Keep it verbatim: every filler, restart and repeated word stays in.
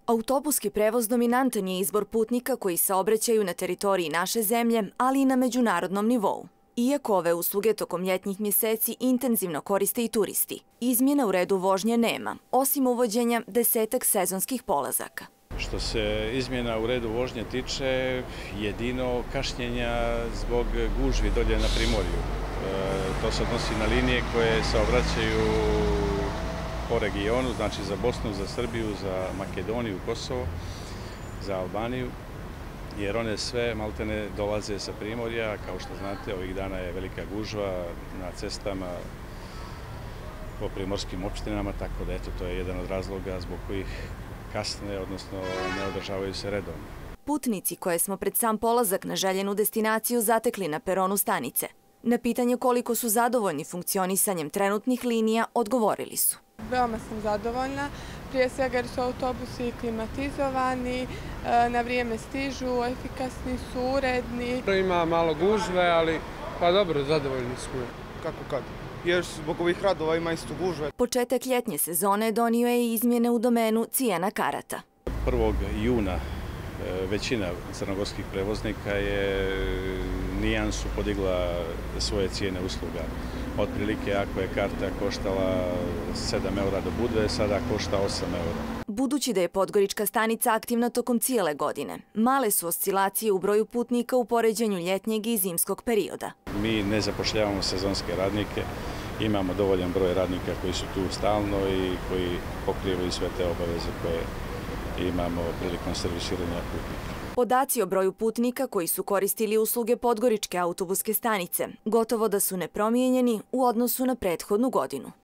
Autobuski prevoz dominantan je izbor putnika koji saobraćaju na teritoriji naše zemlje, ali i na međunarodnom nivou. Iako ove usluge tokom ljetnjih mjeseci intenzivno koriste i turisti, izmjena u redu vožnje nema, osim uvođenja desetak sezonskih polazaka. Što se izmjena u redu vožnje tiče, jedino kašnjenja zbog gužvi dolje na Primorju. E, to se odnosi na linije koje saobraćaju po regionu, znači za Bosnu, za Srbiju, za Makedoniju, Kosovo, za Albaniju, jer one sve maltene dolaze sa Primorja. Kao što znate, ovih dana je velika gužva na cestama po primorskim opštinama, tako da eto, to je jedan od razloga zbog kojih kasne, odnosno ne održavaju se redovno. Putnici koje smo pred sam polazak na željenu destinaciju zatekli na peronu stanice. Na pitanje koliko su zadovoljni funkcionisanjem trenutnih linija, odgovorili su. Veoma sam zadovoljna, prije svega jer su autobusi klimatizovani, na vrijeme stižu, efikasni su, uredni. Ima malo gužve, ali pa dobro, zadovoljni smo. Kako kad? Jer zbog ovih radova ima isto gužve. Početak ljetnje sezone donio je i izmjene u domenu cijena karata. prvog juna većina crnogorskih prevoznika je nijansu podigla svoje cijene usluga. Otprilike ako je karta koštala sedam eura do Budve, sada košta osam eura. Budući da je Podgorička stanica aktivna tokom cijele godine, male su oscilacije u broju putnika u poređenju ljetnjeg i zimskog perioda. Mi ne zapošljavamo sezonske radnike, imamo dovoljan broj radnika koji su tu stalno i koji pokrivaju sve te obaveze koje imamo prilikom servisiranja putnika. Podaci o broju putnika koji su koristili usluge Podgoričke autobuske stanice gotovo da su nepromijenjeni u odnosu na prethodnu godinu.